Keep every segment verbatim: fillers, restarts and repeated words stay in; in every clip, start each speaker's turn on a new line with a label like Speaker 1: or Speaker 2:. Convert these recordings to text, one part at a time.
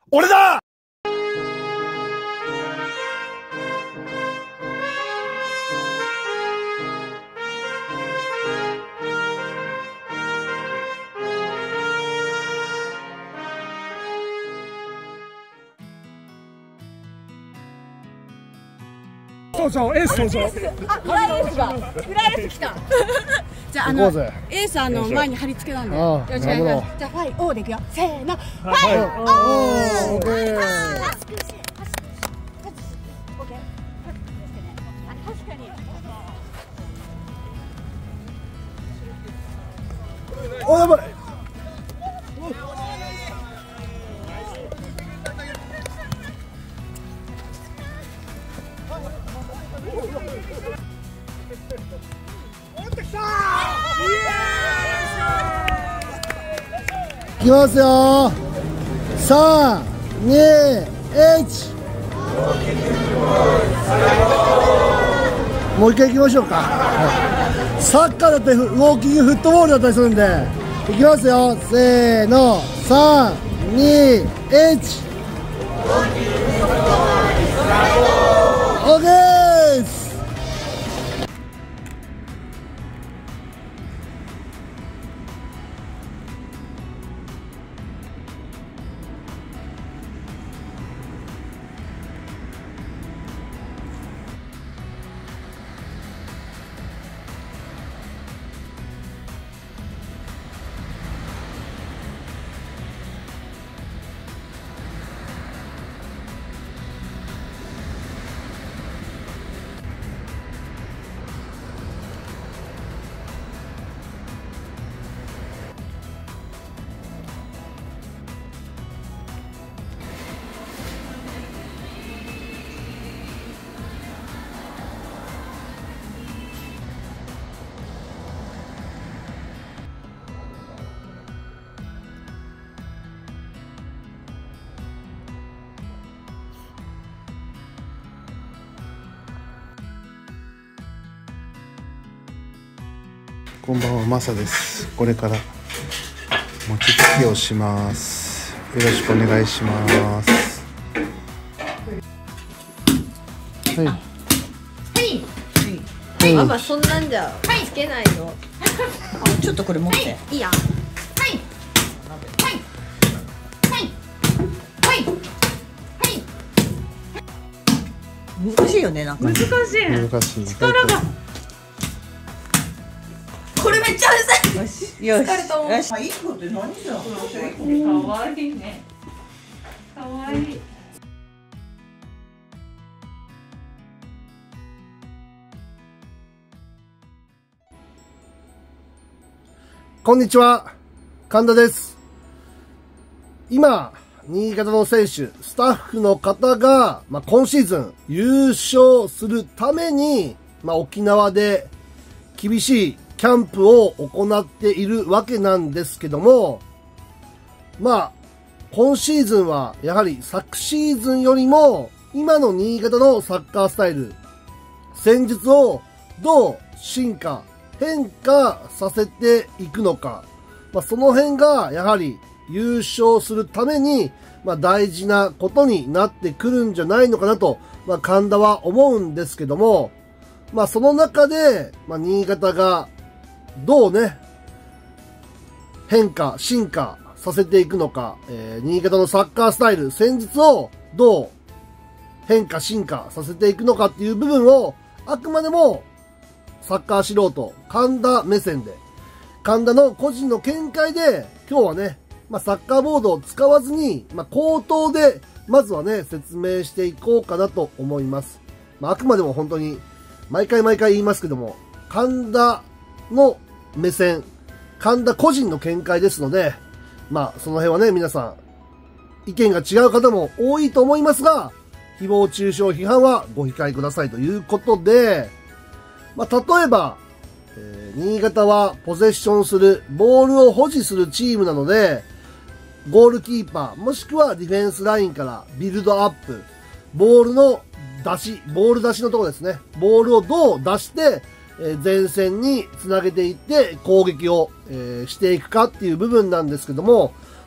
Speaker 1: 俺だ。
Speaker 2: そうそう、エースそうそう。
Speaker 3: あ、裏エースが、裏エース来た。じゃあ、あの、エースあの前に貼り付けなんで。よろしくお願いします。じゃあ、ファイオーでいくよ。せーの。ファイオー。オッケー。確かに。
Speaker 1: お、やばい。いきますよ。さん、に、いち。もう一回いきましょうか。はい、サッカーだってウォーキングフットボールだったりするんで、いきますよ。せーの、さん、に、いち。オッケーです。こんばんは、マサです。これから餅つきをします。よろしくお願いします。はい。はい。
Speaker 3: はい。ママそんなんじゃつけないの。
Speaker 4: あ、ちょっとこれ持って。
Speaker 3: いいや。はい。
Speaker 4: はい。はい。はい。はい。難しいよね、なんか。
Speaker 3: 難しい。
Speaker 1: 難しい。
Speaker 3: 力が。
Speaker 4: これめっちゃうるさい。よし、よし。
Speaker 3: 疲れたもん。
Speaker 4: よし。一個って何じゃ。
Speaker 3: 可愛いね。可愛い。
Speaker 1: こんにちは、神田です。今、新潟の選手、スタッフの方が、まあ、今シーズン優勝するために、まあ、沖縄で厳しいキャンプを行っているわけなんですけども、まあ、今シーズンはやはり昨シーズンよりも今の新潟のサッカースタイル、戦術をどう進化、変化させていくのか、まあ、その辺がやはり優勝するために、まあ、大事なことになってくるんじゃないのかなと、まあ、神田は思うんですけども、まあ、その中で、まあ、新潟がどうね、変化、進化させていくのか、えー、新潟のサッカースタイル、戦術をどう変化、進化させていくのかっていう部分を、あくまでもサッカー素人、神田目線で、神田の個人の見解で、今日はね、まあ、サッカーボードを使わずに、まあ、口頭で、まずはね、説明していこうかなと思います。まあ、あくまでも本当に、毎回毎回言いますけども、神田の目線、神田個人の見解ですので、まあ、その辺はね、皆さん、意見が違う方も多いと思いますが、誹謗中傷批判はご控えくださいということで、まあ、例えば、えー、新潟はポゼッションする、ボールを保持するチームなので、ゴールキーパー、もしくはディフェンスラインからビルドアップ、ボールの出し、ボール出しのところですね。ボールをどう出して、えー、前線につなげていって攻撃を、えー、していくかっていう部分なんですけども、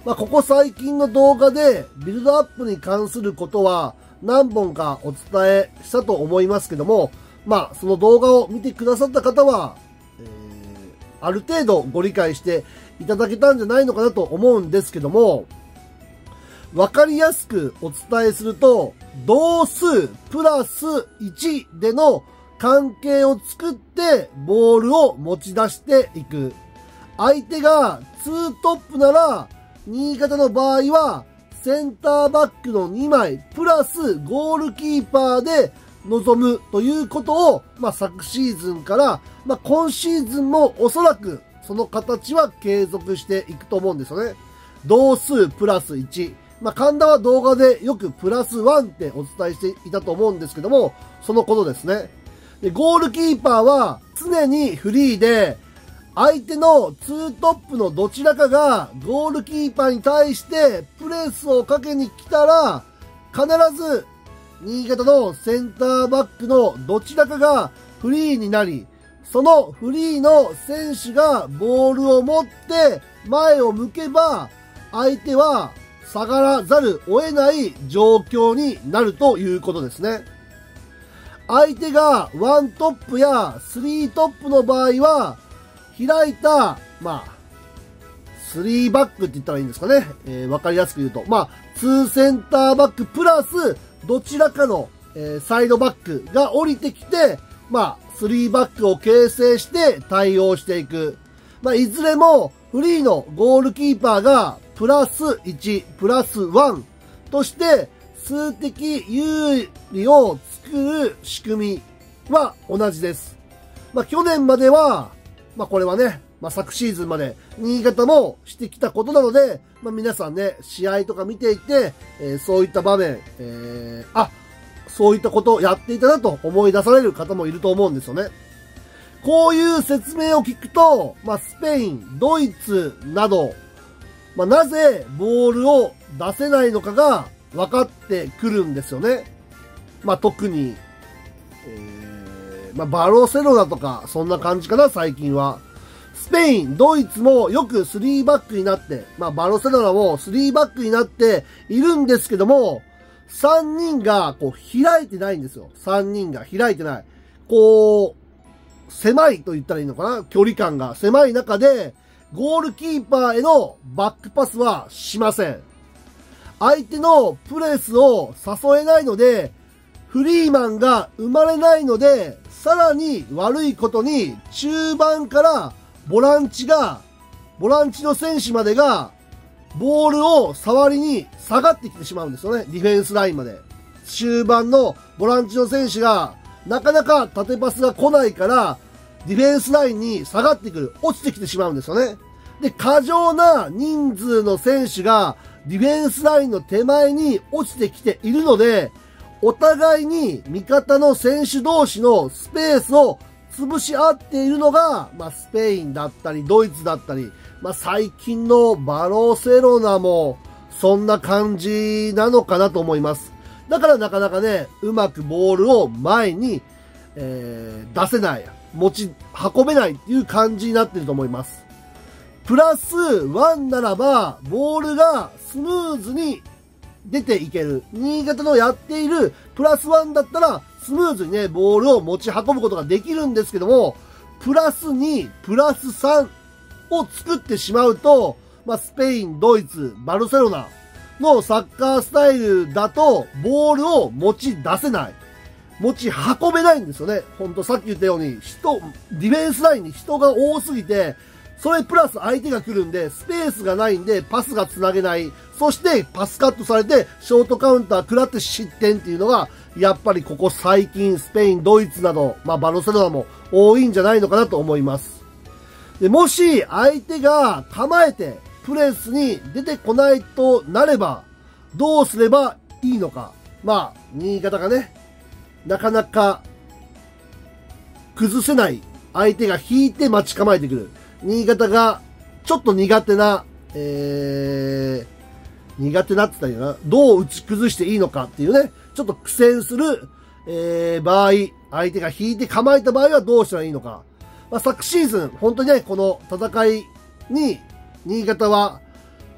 Speaker 1: まあ、ここ最近の動画でビルドアップに関することは何本かお伝えしたと思いますけども、まあ、その動画を見てくださった方は、えー、ある程度ご理解していただけたんじゃないのかなと思うんですけども、わかりやすくお伝えすると、同数プラスいちでの関係を作ってボールを持ち出していく。相手がツートップなら、新潟の場合はセンターバックのにまいプラスゴールキーパーで臨むということを、まあ、昨シーズンから、まあ、今シーズンもおそらくその形は継続していくと思うんですよね。同数プラスいち。まあ、神田は動画でよくプラスワンってお伝えしていたと思うんですけども、そのことですね。で、ゴールキーパーは常にフリーで、相手のツートップのどちらかがゴールキーパーに対してプレスをかけに来たら、必ず新潟のセンターバックのどちらかがフリーになり、そのフリーの選手がボールを持って前を向けば、相手は下がらざるを得ない状況になるということですね。相手がワントップやスリートップの場合は、開いた、まあ、スリーバックって言ったらいいんですかね。えー、わかりやすく言うと。まあ、ツーセンターバックプラス、どちらかの、えー、サイドバックが降りてきて、まあ、スリーバックを形成して対応していく。まあ、いずれも、フリーのゴールキーパーが、プラスいち、プラスワンとして、数的有利を作る仕組みは同じです。まあ、去年までは、まあ、これはね、まあ、昨シーズンまで新潟もしてきたことなので、まあ、皆さんね、試合とか見ていて、えー、そういった場面、えー、あ、そういったことをやっていたなと思い出される方もいると思うんですよね。こういう説明を聞くと、まあ、スペイン、ドイツなど、まあ、なぜボールを出せないのかが分かってくるんですよね。まあ、特に、えー、まあ、バルセロナとか、そんな感じかな、最近は。スペイン、ドイツもよくスリーバックになって、まあ、バルセロナもスリーバックになっているんですけども、さんにんがこう開いてないんですよ。さんにんが開いてない。こう、狭いと言ったらいいのかな、距離感が狭い中で、ゴールキーパーへのバックパスはしません。相手のプレスを誘えないので、フリーマンが生まれないので、さらに悪いことに中盤からボランチが、ボランチの選手までが、ボールを触りに下がってきてしまうんですよね。ディフェンスラインまで。中盤のボランチの選手が、なかなか縦パスが来ないから、ディフェンスラインに下がってくる。落ちてきてしまうんですよね。で、過剰な人数の選手が、ディフェンスラインの手前に落ちてきているので、お互いに味方の選手同士のスペースを潰し合っているのが、まあ、スペインだったり、ドイツだったり、まあ、最近のバルセロナも、そんな感じなのかなと思います。だからなかなかね、うまくボールを前に、えー、出せない、持ち、運べないっていう感じになっていると思います。プラスワンならば、ボールがスムーズに出ていける。新潟のやっているプラスワンだったら、スムーズにね、ボールを持ち運ぶことができるんですけども、プラスに、プラスさんを作ってしまうと、まあ、スペイン、ドイツ、バルセロナのサッカースタイルだと、ボールを持ち出せない。持ち運べないんですよね。ほんとさっき言ったように、人、ディフェンスラインに人が多すぎて、それプラス相手が来るんで、スペースがないんで、パスが繋げない。そして、パスカットされて、ショートカウンター食らって失点っていうのが、やっぱりここ最近、スペイン、ドイツなど、まあ、バルセロナも多いんじゃないのかなと思います。で、もし、相手が構えて、プレスに出てこないとなれば、どうすればいいのか。まあ、新潟がね、なかなか、崩せない。相手が引いて待ち構えてくる。新潟が、ちょっと苦手な、えー、苦手なって言ったらいいな。どう打ち崩していいのかっていうね、ちょっと苦戦する、えー、場合、相手が引いて構えた場合はどうしたらいいのか。まあ、昨シーズン、本当にね、この戦いに、新潟は、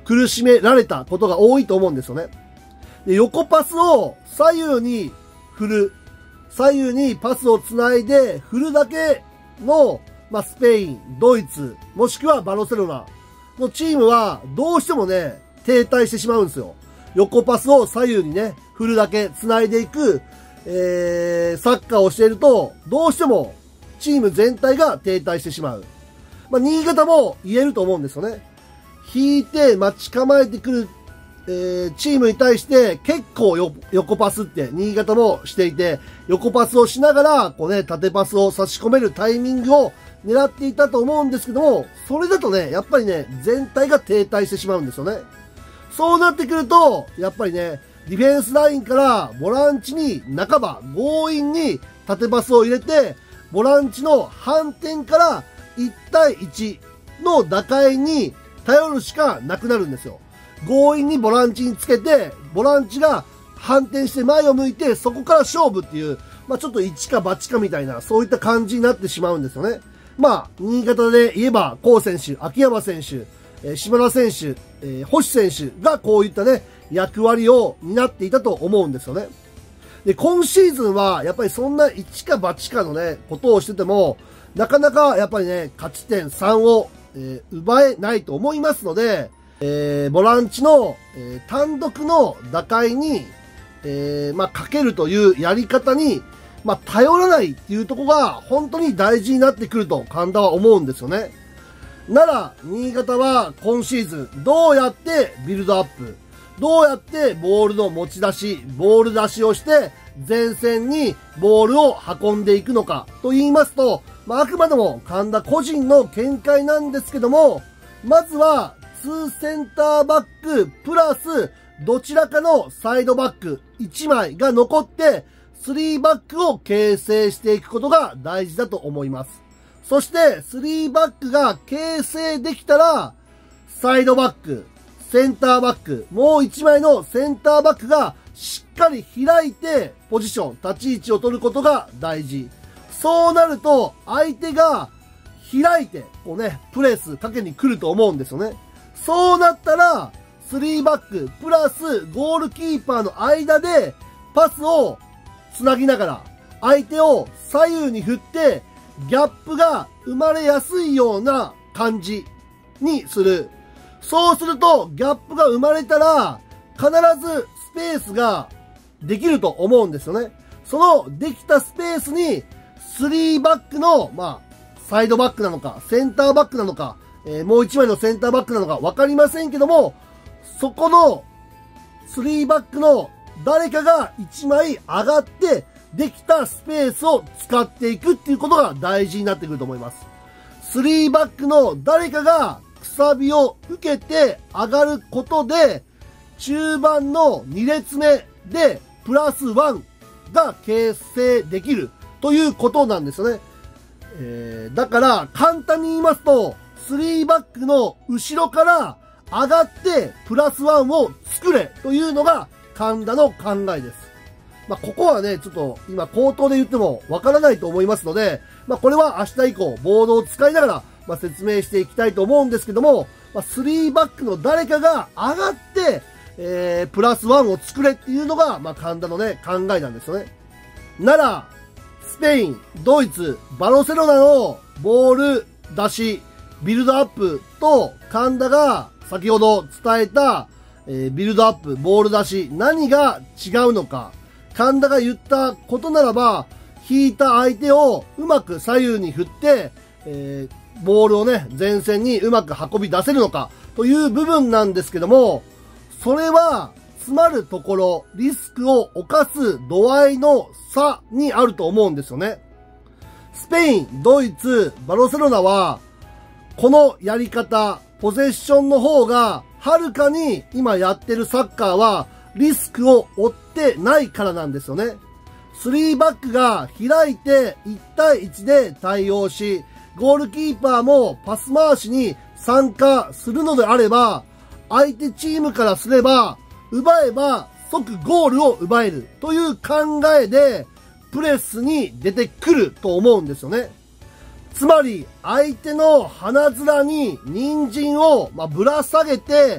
Speaker 1: 苦しめられたことが多いと思うんですよね。で、横パスを左右に振る。左右にパスをつないで振るだけの、まあ、スペイン、ドイツ、もしくはバルセロナのチームはどうしてもね、停滞してしまうんですよ。横パスを左右にね、振るだけ繋いでいく、えー、サッカーをしていると、どうしてもチーム全体が停滞してしまう。まあ、新潟も言えると思うんですよね。引いて待ち構えてくる、えー、チームに対して結構よ横パスって新潟もしていて、横パスをしながら、こうね、縦パスを差し込めるタイミングを狙っていたと思うんですけども、それだとね、やっぱりね、全体が停滞してしまうんですよね。そうなってくると、やっぱりね、ディフェンスラインからボランチに半ば強引に縦パスを入れて、ボランチの反転からいち対いちの打開に頼るしかなくなるんですよ。強引にボランチにつけて、ボランチが反転して前を向いて、そこから勝負っていう、まあちょっと一か八かみたいな、そういった感じになってしまうんですよね。まあ、新潟で言えば、コウ選手、秋山選手、えー、島田選手、えー、星選手がこういったね、役割を担っていたと思うんですよね。で、今シーズンは、やっぱりそんな一か八かのね、ことをしてても、なかなかやっぱりね、勝ち点さんを、えー、奪えないと思いますので、えー、ボランチの、えー、単独の打開に、えー、まあ、かけるというやり方に、まあ、頼らないっていうところが本当に大事になってくると神田は思うんですよね。なら、新潟は今シーズンどうやってビルドアップ、どうやってボールの持ち出し、ボール出しをして前線にボールを運んでいくのかと言いますと、まあ、あくまでも神田個人の見解なんですけども、まずはにセンターバックプラスどちらかのサイドバックいちまいが残ってさんバックを形成していくことが大事だと思います。そしてさんバックが形成できたらサイドバック、センターバック、もういちまいのセンターバックがしっかり開いてポジション、立ち位置を取ることが大事。そうなると相手が開いてこうね、プレスかけに来ると思うんですよね。そうなったらさんバックプラスゴールキーパーの間でパスをつなぎながら相手を左右に振ってギャップが生まれやすいような感じにする。そうするとギャップが生まれたら必ずスペースができると思うんですよね。そのできたスペースにさんバックの、まあ、サイドバックなのかセンターバックなのか、えー、もういちまいのセンターバックなのかわかりませんけども、そこのさんバックの誰かがいちまい上がってできたスペースを使っていくっていうことが大事になってくると思います。さんバックの誰かがくさびを受けて上がることで中盤のに列目でプラスワンが形成できるということなんですよね。えー、だから簡単に言いますとさんバックの後ろから上がってプラスワンを作れというのが神田の考えです。まあ、ここはね、ちょっと今口頭で言ってもわからないと思いますので、まあ、これは明日以降ボードを使いながら、まあ、説明していきたいと思うんですけども、まあ、さんバックの誰かが上がって、えー、プラスワンを作れっていうのが、まあ、神田のね、考えなんですよね。なら、スペイン、ドイツ、バルセロナのボール出し、ビルドアップと神田が先ほど伝えた、えー、ビルドアップ、ボール出し、何が違うのか。神田が言ったことならば、引いた相手をうまく左右に振って、えー、ボールをね、前線にうまく運び出せるのかという部分なんですけども、それは、詰まるところ、リスクを冒す度合いの差にあると思うんですよね。スペイン、ドイツ、バルセロナは、このやり方、ポゼッションの方が、はるかに今やってるサッカーは、リスクを負ってないからなんですよね。さんバックが開いていち対いちで対応し、ゴールキーパーもパス回しに参加するのであれば、相手チームからすれば、奪えば即ゴールを奪えるという考えで、プレスに出てくると思うんですよね。つまり、相手の鼻面に人参を、まあ、ぶら下げて、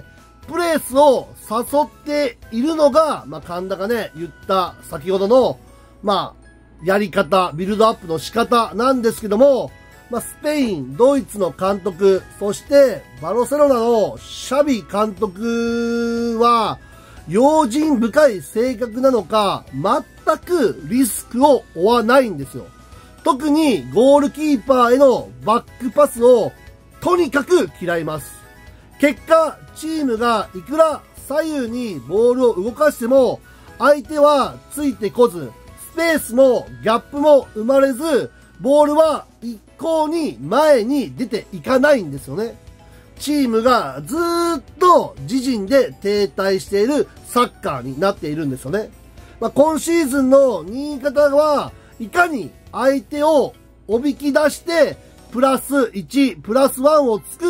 Speaker 1: プレスを誘っているのが、まあ、神田がね、言った先ほどの、まあ、やり方、ビルドアップの仕方なんですけども、まあ、スペイン、ドイツの監督、そしてバルセロナのシャビ監督は、用心深い性格なのか、全くリスクを負わないんですよ。特にゴールキーパーへのバックパスをとにかく嫌います。結果、チームがいくら左右にボールを動かしても、相手はついてこず、スペースもギャップも生まれず、ボールは一向に前に出ていかないんですよね。チームがずーっと自陣で停滞しているサッカーになっているんですよね。まあ、今シーズンの新潟はいかに相手をおびき出して、プラスいち、プラスいちを作って、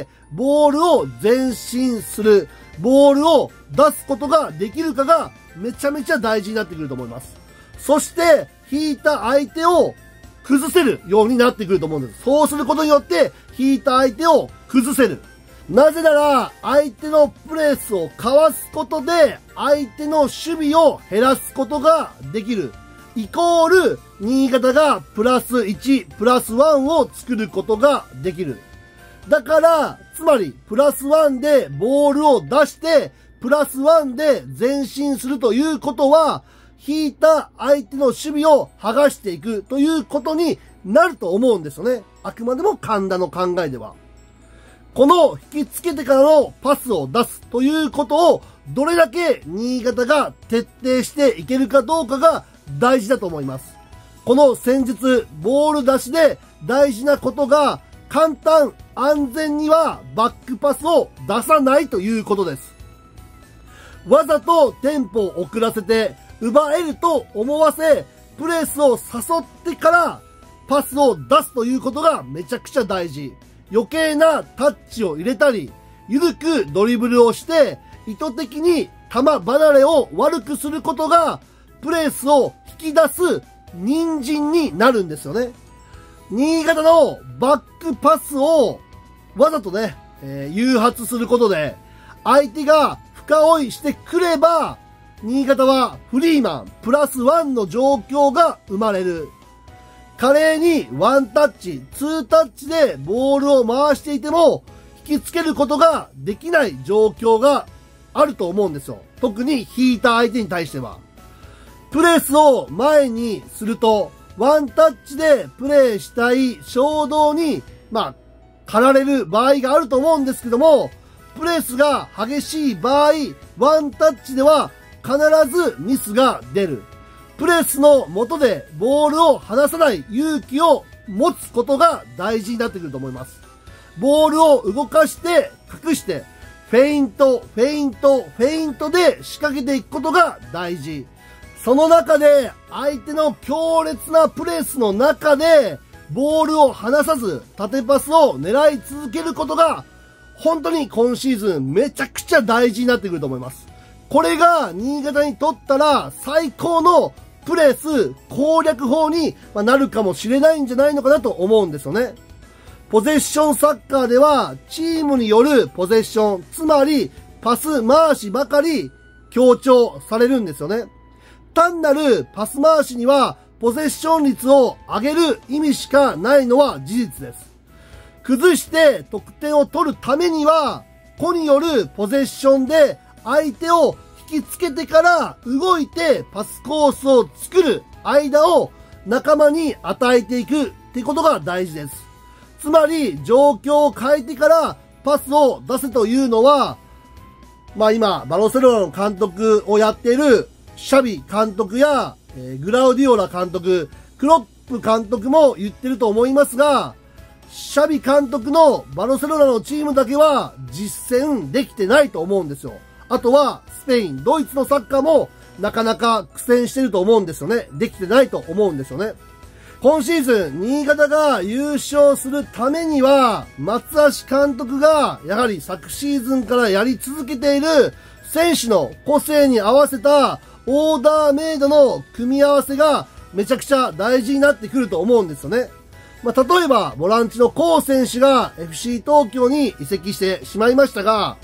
Speaker 1: ボールを前進する、ボールを出すことができるかがめちゃめちゃ大事になってくると思います。そして、引いた相手を崩せるようになってくると思うんです。そうすることによって、引いた相手を崩せる。なぜなら、相手のプレスをかわすことで、相手の守備を減らすことができる。イコール、新潟がプラスいち、プラスいちを作ることができる。だから、つまり、プラスいちでボールを出して、プラスいちで前進するということは、引いた相手の守備を剥がしていくということになると思うんですよね。あくまでも神田の考えでは。この引きつけてからのパスを出すということをどれだけ新潟が徹底していけるかどうかが大事だと思います。この戦術、ボール出しで大事なことが簡単、安全にはバックパスを出さないということです。わざとテンポを遅らせて奪えると思わせ、プレスを誘ってからパスを出すということがめちゃくちゃ大事。余計なタッチを入れたり、緩くドリブルをして、意図的に球離れを悪くすることが、プレスを引き出す人参になるんですよね。新潟のバックパスをわざとね、えー、誘発することで、相手が深追いしてくれば、新潟はフリーマンプラスワンの状況が生まれる。華麗にワンタッチ、ツータッチでボールを回していても、引きつけることができない状況があると思うんですよ。特に引いた相手に対しては。プレスを前にすると、ワンタッチでプレーしたい衝動に、まあ、駆られる場合があると思うんですけども、プレスが激しい場合、ワンタッチでは必ずミスが出る。プレスの下でボールを離さない勇気を持つことが大事になってくると思います。ボールを動かして隠して、フェイント、フェイント、フェイントで仕掛けていくことが大事。その中で相手の強烈なプレスの中でボールを離さず縦パスを狙い続けることが本当に今シーズンめちゃくちゃ大事になってくると思います。これが新潟にとったら最高のプレス攻略法になるかもしれないんじゃないのかなと思うんですよね。ポゼッションサッカーではチームによるポゼッション、つまりパス回しばかり強調されるんですよね。単なるパス回しにはポゼッション率を上げる意味しかないのは事実です。崩して得点を取るためには、個によるポゼッションで相手を引きつけてから動いてパスコースを作る間を仲間に与えていくってことが大事です。つまり状況を変えてからパスを出せというのは、まあ今バルセロナの監督をやっているシャビ監督や、えー、グラウディオラ監督、クロップ監督も言ってると思いますが、シャビ監督のバルセロナのチームだけは実践できてないと思うんですよ。あとはスペイン、ドイツのサッカーもなかなか苦戦してると思うんですよね。できてないと思うんですよね。今シーズン、新潟が優勝するためには、松橋監督がやはり昨シーズンからやり続けている選手の個性に合わせたオーダーメイドの組み合わせがめちゃくちゃ大事になってくると思うんですよね。まあ、例えば、ボランチのコウ選手が エフシー 東京に移籍してしまいましたが、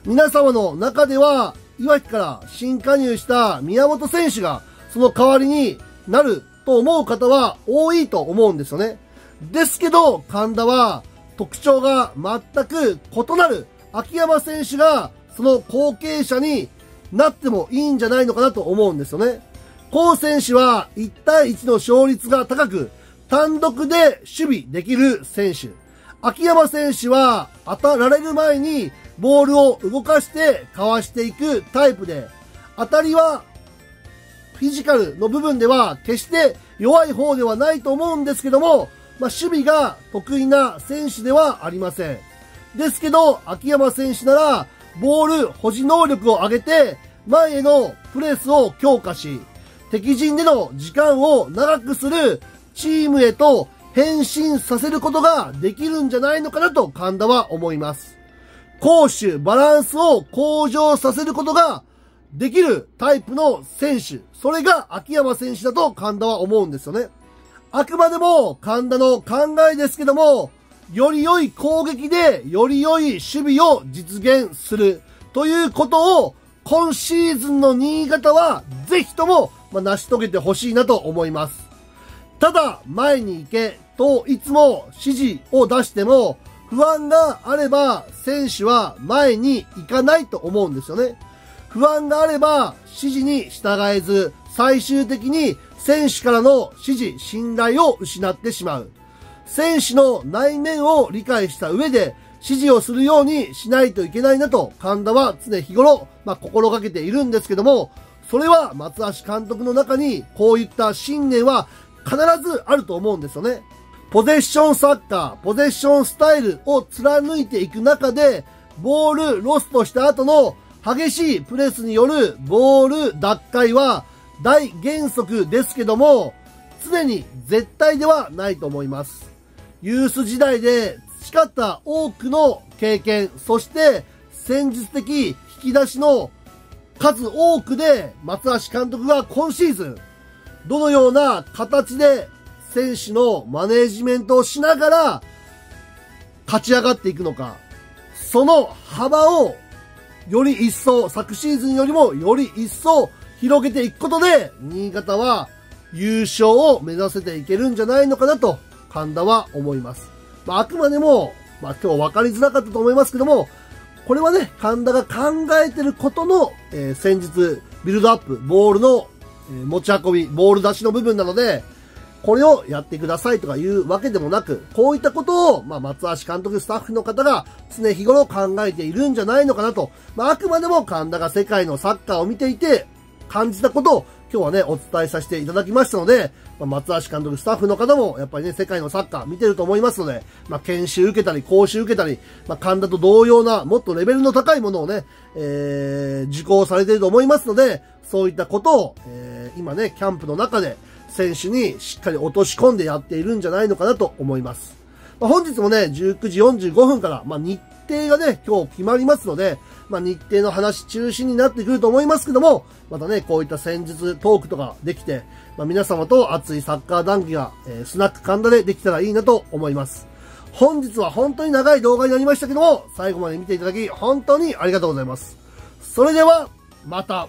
Speaker 1: 皆様の中では、岩木から新加入した宮本選手がその代わりになると思う方は多いと思うんですよね。ですけど、神田は特徴が全く異なる秋山選手がその後継者になってもいいんじゃないのかなと思うんですよね。コウ選手はいち対いちの勝率が高く、単独で守備できる選手。秋山選手は当たられる前にボールを動かしてかわしていくタイプで、当たりはフィジカルの部分では決して弱い方ではないと思うんですけども、まあ、守備が得意な選手ではありません。ですけど、秋山選手ならボール保持能力を上げて前へのプレスを強化し、敵陣での時間を長くするチームへと変身させることができるんじゃないのかなと神田は思います。攻守バランスを向上させることができるタイプの選手。それが秋山選手だと神田は思うんですよね。あくまでも神田の考えですけども、より良い攻撃でより良い守備を実現するということを今シーズンの新潟はぜひとも成し遂げてほしいなと思います。ただ前に行けといつも指示を出しても不安があれば選手は前に行かないと思うんですよね。不安があれば指示に従えず最終的に選手からの指示、信頼を失ってしまう。選手の内面を理解した上で指示をするようにしないといけないなと神田は常日頃、まあ、心がけているんですけども、それは松橋監督の中にこういった信念は必ずあると思うんですよね。ポゼッションサッカー、ポゼッションスタイルを貫いていく中で、ボールロストした後の激しいプレスによるボール奪回は大原則ですけども、常に絶対ではないと思います。ユース時代で培った多くの経験、そして戦術的引き出しの数多くで松橋監督が今シーズンどのような形で選手のマネージメントをしながら勝ち上がっていくのか、その幅をより一層、昨シーズンよりもより一層広げていくことで新潟は優勝を目指せていけるんじゃないのかなと神田は思います。まあ、あくまでも、まあ、今日分かりづらかったと思いますけども、これはね、神田が考えてることの、えー、戦術、ビルドアップ、ボールの、えー、持ち運び、ボール出しの部分なので、これをやってくださいとかいうわけでもなく、こういったことを、まあ、松橋監督、スタッフの方が常日頃考えているんじゃないのかなと。まあ、あくまでも神田が世界のサッカーを見ていて、感じたことを今日はね、お伝えさせていただきましたので、まあ、松橋監督、スタッフの方もやっぱりね、世界のサッカー見てると思いますので、まあ、研修受けたり、講習受けたり、まあ、神田と同様な、もっとレベルの高いものをね、えー、受講されていると思いますので、そういったことを、えー、今ね、キャンプの中で選手にしっかり落とし込んでやっているんじゃないのかなと思います。まあ、本日もね、じゅうくじよんじゅうごふんから、まあ、日程がね、今日決まりますので、まあ、日程の話中心になってくると思いますけども、またね、こういった戦術トークとかできて、まあ、皆様と熱いサッカー談義が、えー、スナック神田でできたらいいなと思います。本日は本当に長い動画になりましたけども、最後まで見ていただき、本当にありがとうございます。それでは、また。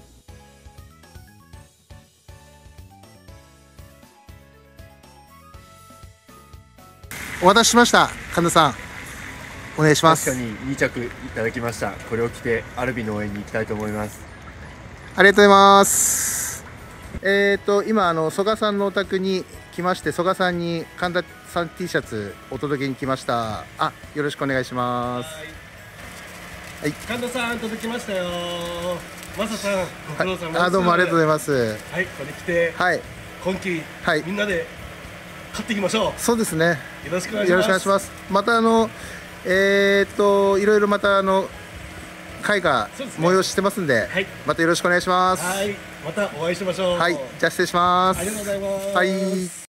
Speaker 5: お渡ししました。神田さん、お願いします。
Speaker 6: 確かにに着いただきました。これを着てアルビの応援に行きたいと思います。
Speaker 5: ありがとうございます。えっ、ー、と今あの曽我さんのお宅に来まして、曽我さんに神田さん T シャツお届けに来ました。あ、よろしくお願いします。
Speaker 1: はい、神田さん届きましたよ。マサさんご苦労様です。
Speaker 5: あ、どうもありがとうございます。
Speaker 1: はい、これ着て、はい、今季、はい、みんなで勝っていきましょう。そうですね。よろしくお願いします。よろしくお願いします。またあのえっ、ー、といろいろまたあの会が催ししてますんで、はい、またよろしくお願いします。はい、またお会いしましょう。はい、じゃあ失礼します。ありがとうございます。はい。